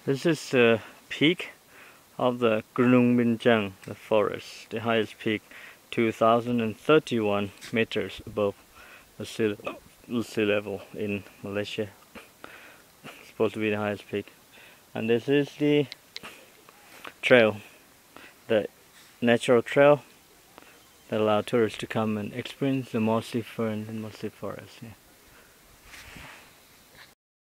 This is the peak of the Gunung Binchang, the forest, the highest peak, 2,031 meters above the sea level in Malaysia. It's supposed to be the highest peak. And this is the trail, the natural trail that allows tourists to come and experience the mossy fern and mossy forest. Yeah.